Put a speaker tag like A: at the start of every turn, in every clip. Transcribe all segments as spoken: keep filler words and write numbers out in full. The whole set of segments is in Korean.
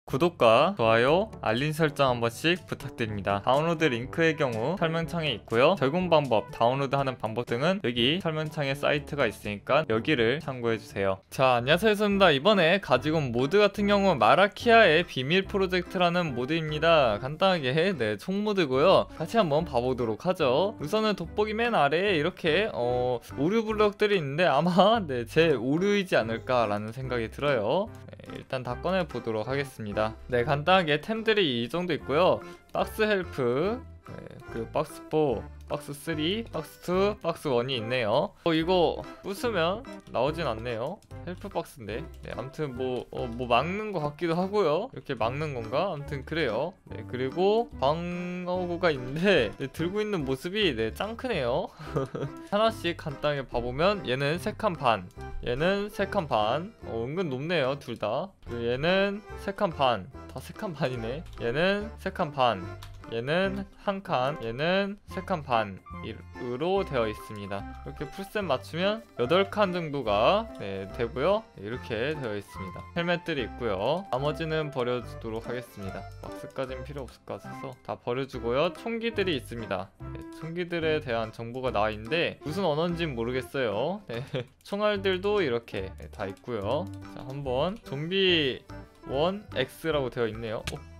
A: 구독과 좋아요, 알림 설정 한 번씩 부탁드립니다. 다운로드 링크의 경우 설명창에 있고요. 적용 방법, 다운로드하는 방법 등은 여기 설명창에 사이트가 있으니까 여기를 참고해주세요. 자, 안녕하세요, 손입니다. 이번에 가지고 온 모드 같은 경우 마라키아의 비밀 프로젝트라는 모드입니다. 간단하게 네, 총 모드고요. 같이 한번 봐보도록 하죠. 우선은 돋보기 맨 아래에 이렇게 어, 오류 블럭들이 있는데 아마 네, 제 오류이지 않을까라는 생각이 들어요. 네, 일단 다 꺼내 보도록 하겠습니다. 네, 간단하게 템들이 이 정도 있고요. 박스 헬프, 네, 그리고 박스 사, 박스 삼, 박스 이, 박스 일이 있네요. 어, 이거 부수면 나오진 않네요. 헬프 박스인데. 네, 아무튼 뭐, 어, 뭐 막는 것 같기도 하고요. 이렇게 막는 건가? 아무튼 그래요. 네, 그리고 방어구가 있는데 네, 들고 있는 모습이 네, 짱 크네요. 하나씩 간단하게 봐보면 얘는 세 칸 반, 얘는 세 칸 반. 어, 은근 높네요, 둘 다. 그리고 얘는 세 칸 반, 다 세 칸 반이네. 얘는 세 칸 반, 얘는 한 칸, 얘는 세 칸 반으로 되어 있습니다. 이렇게 풀셋 맞추면 여덟 칸 정도가 네, 되고요. 네, 이렇게 되어 있습니다. 헬멧들이 있고요. 나머지는 버려주도록 하겠습니다. 박스까지는 필요 없을 것 같아서 다 버려주고요. 총기들이 있습니다. 네, 총기들에 대한 정보가 나와 있는데 무슨 언어인지는 모르겠어요. 네, 총알들도 이렇게 네, 다 있고요. 자, 한번 좀비 원 X라고 되어 있네요. 어?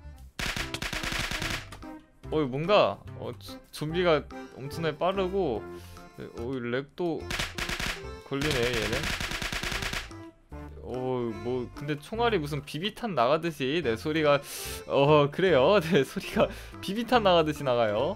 A: 어, 뭔가 어, 좀비가 엄청나게 빠르고 어, 렉도 걸리네 얘는. 어, 뭐 근데 총알이 무슨 비비탄 나가듯이 내 소리가 어 그래요. 내 소리가 비비탄 나가듯이 나가요.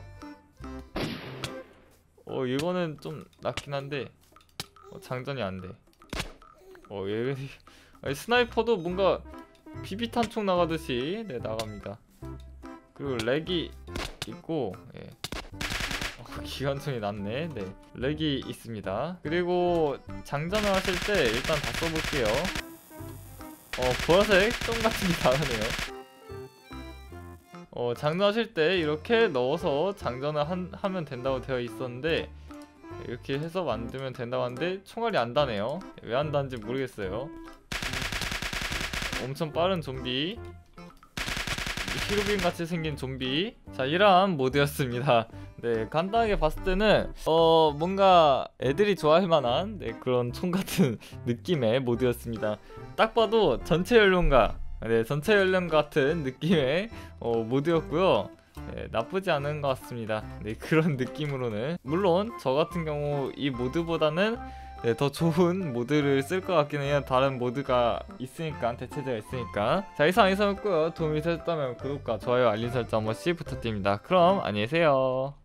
A: 어, 이거는 좀 낫긴 한데 어, 장전이 안 돼. 어, 얘 아니, 스나이퍼도 뭔가 비비탄 총 나가듯이 네, 나갑니다. 그리고 렉이 있고, 예. 어, 기관총이 낫네. 네, 렉이 있습니다. 그리고 장전을 하실 때 일단 다 써볼게요. 어, 보라색 점 같은 게 나오네요. 어, 장전하실 때 이렇게 넣어서 장전을 한, 하면 된다고 되어 있었는데 이렇게 해서 만들면 된다고 하는데 총알이 안 다네요. 왜 안 다는지 모르겠어요. 엄청 빠른 좀비, 히로빈 같이 생긴 좀비. 자, 이러한 모드였습니다. 네, 간단하게 봤을 때는 어 뭔가 애들이 좋아할 만한 네, 그런 총 같은 느낌의 모드였습니다. 딱 봐도 전체 연령가, 네, 전체 연령 같은 느낌의 어, 모드였고요. 네, 나쁘지 않은 것 같습니다. 네, 그런 느낌으로는 물론 저 같은 경우 이 모드보다는 네, 더 좋은 모드를 쓸 것 같긴 해요. 다른 모드가 있으니까, 대체제가 있으니까. 자, 이상 이상이었고요. 도움이 되셨다면 구독과 좋아요, 알림 설정 한 번씩 부탁드립니다. 그럼 안녕히 계세요.